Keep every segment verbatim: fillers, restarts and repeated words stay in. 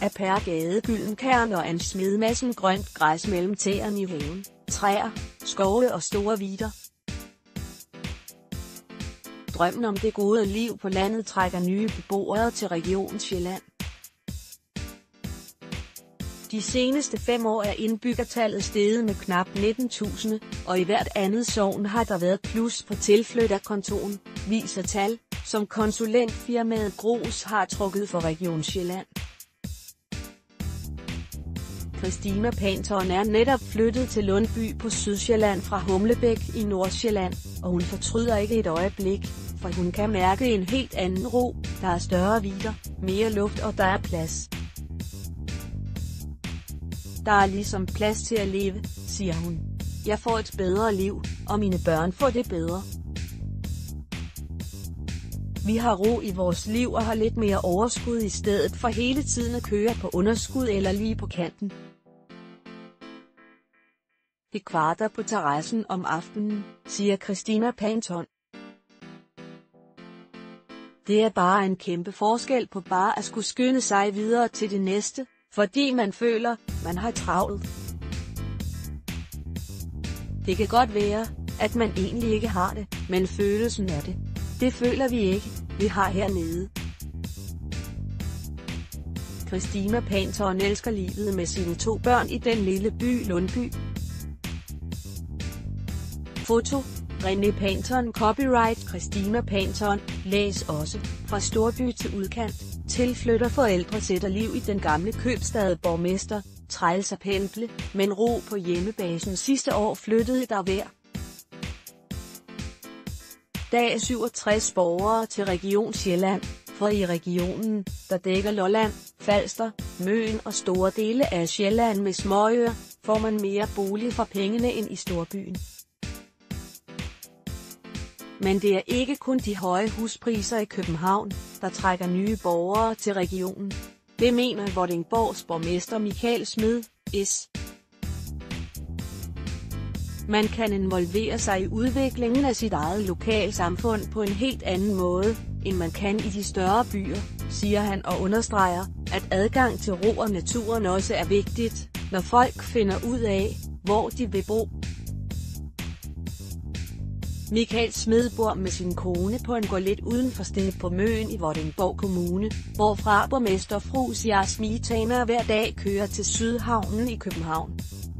af Per Gade Gyldenkær og en smedmassen grønt græs mellem tæerne i haven, træer, skove og store vidder. Drømmen om det gode liv på landet trækker nye beboere til Region Sjælland. De seneste fem år er indbyggertallet steget med knap nitten tusind, og i hvert andet sogn har der været plus på tilflytterkontoen, viser tal, som konsulentfirmaet Grus har trukket for Region Sjælland. Christina Panton er netop flyttet til Lundby på Sydsjælland fra Humlebæk i Nordsjælland, og hun fortryder ikke et øjeblik, for hun kan mærke en helt anden ro, der er større vidder, mere luft og der er plads. Der er ligesom plads til at leve, siger hun. Jeg får et bedre liv, og mine børn får det bedre. Vi har ro i vores liv og har lidt mere overskud i stedet for hele tiden at køre på underskud eller lige på kanten. Det kvarter på terrassen om aftenen, siger Christina Panton. Det er bare en kæmpe forskel på bare at skulle skynde sig videre til det næste, fordi man føler, man har travlt. Det kan godt være, at man egentlig ikke har det, men følelsen af det, det føler vi ikke, vi har hernede. Christina Panton elsker livet med sine to børn i den lille by Lundby. Foto: René Panton. Copyright Christina Panton. Læs også: Fra storby til udkant, tilflytter forældre sætter liv i den gamle købstad. Borgmester: træls at pendle, men ro på hjemmebasen. Sidste år flyttede der hver dag syvogtres borgere til Region Sjælland, for i regionen, der dækker Lolland, Falster, Møn og store dele af Sjælland med småøer, får man mere bolig for pengene end i storbyen. Men det er ikke kun de høje huspriser i København, der trækker nye borgere til regionen. Det mener Vordingborgs borgmester Michael Smed, S. Man kan involvere sig i udviklingen af sit eget lokalsamfund på en helt anden måde, end man kan i de større byer, siger han og understreger, at adgang til ro og naturen også er vigtigt, når folk finder ud af, hvor de vil bo. Michael Smed bor med sin kone på en gård lidt uden for stedet på Møn i Vordingborg Kommune, hvorfra borgmester fru Sia Smitana hver dag kører til Sydhavnen i København.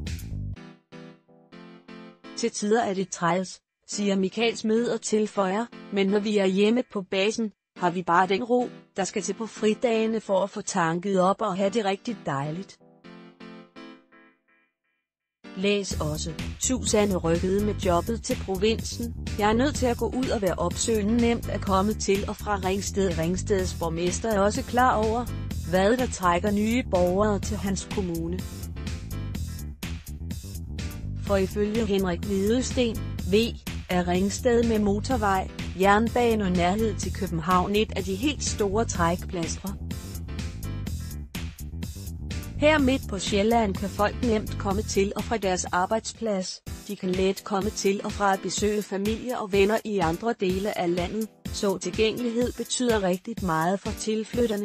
Til tider er det træls, siger Michael Smed og tilføjer, men når vi er hjemme på basen, har vi bare den ro, der skal til på fridagene for at få tanket op og have det rigtig dejligt. Læs også: Susanne rykkede med jobbet til provinsen. Jeg er nødt til at gå ud og være opsøgende. Nemt at komme til og fra Ringsted. Ringsteds borgmester er også klar over, hvad der trækker nye borgere til hans kommune. For ifølge Henrik Hvidesten, V, er Ringsted med motorvej, jernbane og nærhed til København et af de helt store trækplastre. Her midt på Sjælland kan folk nemt komme til og fra deres arbejdsplads, de kan let komme til og fra at besøge familie og venner i andre dele af landet, så tilgængelighed betyder rigtig meget for tilflytterne.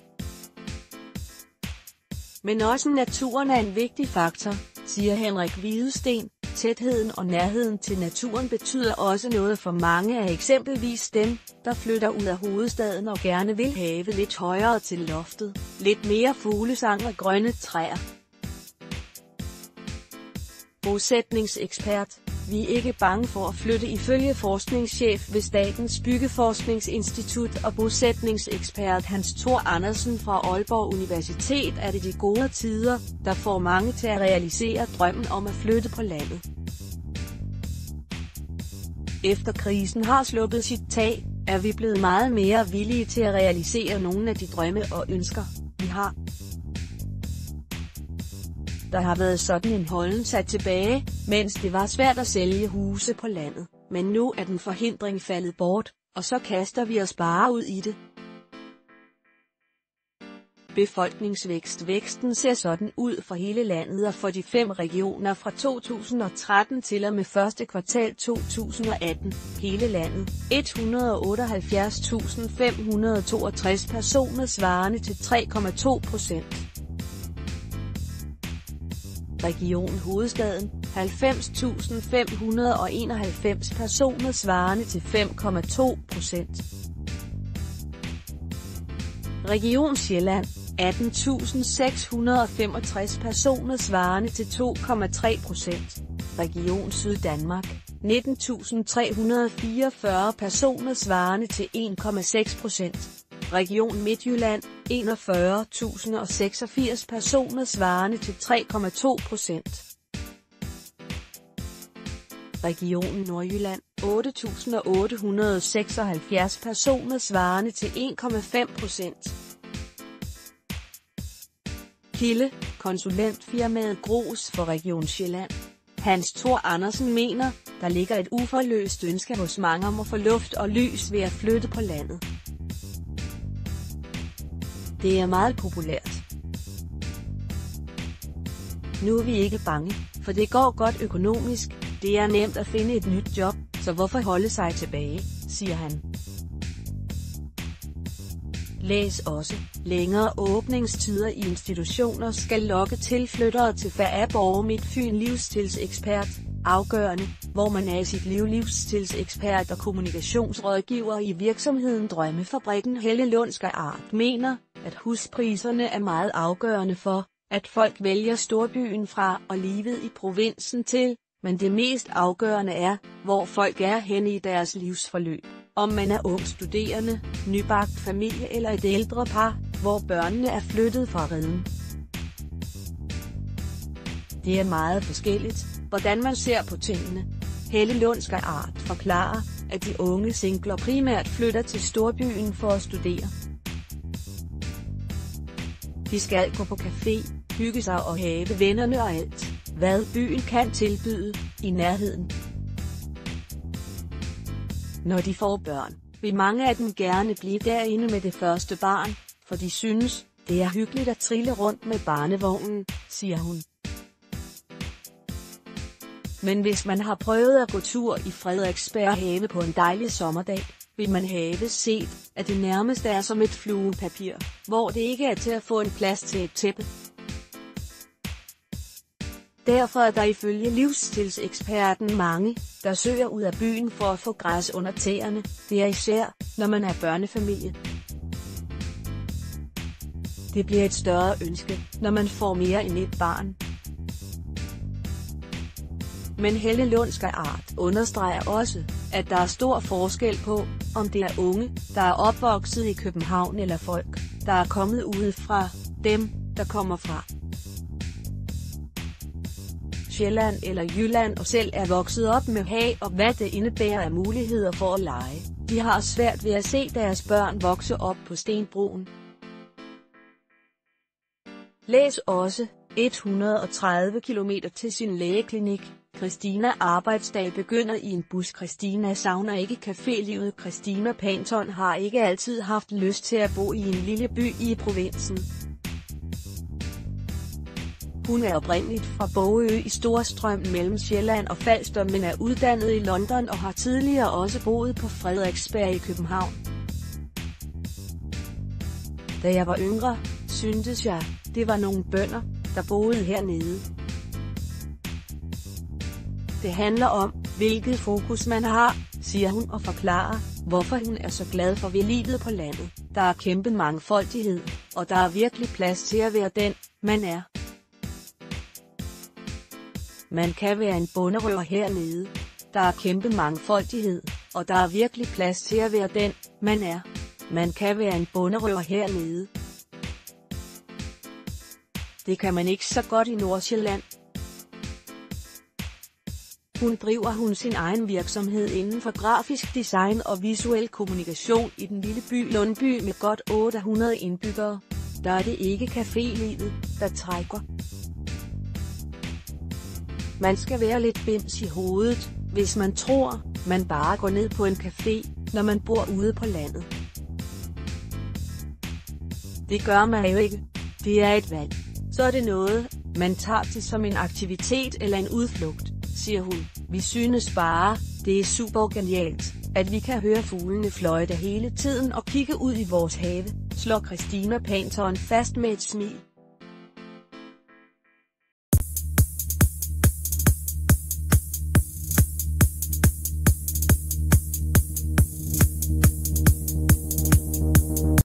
Men også naturen er en vigtig faktor, siger Henrik Hvidesten. Tætheden og nærheden til naturen betyder også noget for mange af eksempelvis dem, der flytter ud af hovedstaden og gerne vil have lidt højere til loftet, lidt mere fuglesang og grønne træer. Bosætningsekspert: Vi er ikke bange for at flytte. Ifølge forskningschef ved Statens Byggeforskningsinstitut og bosætningsekspert Hans Thor Andersen fra Aalborg Universitet er det de gode tider, der får mange til at realisere drømmen om at flytte på landet. Efter krisen har sluppet sit tag, er vi blevet meget mere villige til at realisere nogle af de drømme og ønsker, vi har. Der har været sådan en holden sat tilbage, mens det var svært at sælge huse på landet, men nu er den forhindring faldet bort, og så kaster vi os bare ud i det. Befolkningsvækst. Væksten ser sådan ud for hele landet og for de fem regioner fra to tusind og tretten til og med første kvartal to tusind og atten. Hele landet, et hundrede og otteoghalvfjerds tusind fem hundrede og toogtres personer svarende til tre komma to procent. Region Hovedstaden, halvfems tusind fem hundrede og enoghalvfems personer svarende til fem komma to procent. Region Sjælland, atten tusind seks hundrede og femogtres personer svarende til to komma tre procent. Region Syddanmark, nitten tusind tre hundrede og fireogfyrre personer svarende til en komma seks procent. Region Midtjylland, enogfyrre tusind og seksogfirs personer svarende til tre komma to procent. Region Nordjylland, otte tusind otte hundrede og seksoghalvfjerds personer svarende til en komma fem procent. Kilde, konsulentfirmaet Gros for Region Sjælland. Hans Thor Andersen mener, der ligger et uforløst ønske hos mange om at få luft og lys ved at flytte på landet. Det er meget populært. Nu er vi ikke bange, for det går godt økonomisk, det er nemt at finde et nyt job, så hvorfor holde sig tilbage, siger han. Læs også, længere åbningstider i institutioner skal lokke tilflyttere til Færre Borger. Midtfyn livsstilsekspert, afgørende, hvor man er i sit liv. Livsstilsekspert og kommunikationsrådgiver i virksomheden Drømmefabrikken Helle Lundskær Art mener, at huspriserne er meget afgørende for, at folk vælger storbyen fra og livet i provinsen til, men det mest afgørende er, hvor folk er henne i deres livsforløb. Om man er ung studerende, nybagt familie eller et ældre par, hvor børnene er flyttet fra reden. Det er meget forskelligt, hvordan man ser på tingene. Helle Lundskær Art forklarer, at de unge singler primært flytter til storbyen for at studere. De skal gå på café, hygge sig og have vennerne og alt, hvad byen kan tilbyde, i nærheden. Når de får børn, vil mange af dem gerne blive derinde med det første barn, for de synes, det er hyggeligt at trille rundt med barnevognen, siger hun. Men hvis man har prøvet at gå tur i Frederiksberg Have på en dejlig sommerdag, vil man have set, at det nærmest er som et fluepapir, hvor det ikke er til at få en plads til et tæppe. Derfor er der ifølge livsstilseksperten mange, der søger ud af byen for at få græs under tæerne, det er især, når man er børnefamilie. Det bliver et større ønske, når man får mere end et barn. Men Helle Lundskær Art understreger også, at der er stor forskel på, om det er unge, der er opvokset i København eller folk, der er kommet udefra, dem, der kommer fra Sjælland eller Jylland og selv er vokset op med have og hvad det indebærer af muligheder for at lege. De har svært ved at se deres børn vokse op på stenbroen. Læs også, et hundrede og tredive kilometer til sin lægeklinik. Christina arbejdsdag begynder i en bus. Christina savner ikke cafélivet. Christina Panton har ikke altid haft lyst til at bo i en lille by i provinsen. Hun er oprindeligt fra Bogø i Storstrøm mellem Sjælland og Falster, men er uddannet i London og har tidligere også boet på Frederiksberg i København. Da jeg var yngre, syntes jeg, det var nogle bønder, der boede hernede. Det handler om, hvilket fokus man har, siger hun og forklarer, hvorfor hun er så glad for ved livet på landet. Der er kæmpe mangfoldighed, og der er virkelig plads til at være den, man er. Man kan være en bonderøver hernede. Der er kæmpe mangfoldighed, og der er virkelig plads til at være den, man er. Man kan være en bonderøver hernede. Det kan man ikke så godt i Nordsjælland. Hun driver hun sin egen virksomhed inden for grafisk design og visuel kommunikation i den lille by Lundby med godt otte hundrede indbyggere. Der er det ikke cafélivet, der trækker. Man skal være lidt bims i hovedet, hvis man tror, man bare går ned på en café, når man bor ude på landet. Det gør man jo ikke. Det er et valg. Så er det noget, man tager til som en aktivitet eller en udflugt, siger hun. Vi synes bare, det er super genialt, at vi kan høre fuglene fløjte hele tiden og kigge ud i vores have, slår Christina Panton fast med et smil.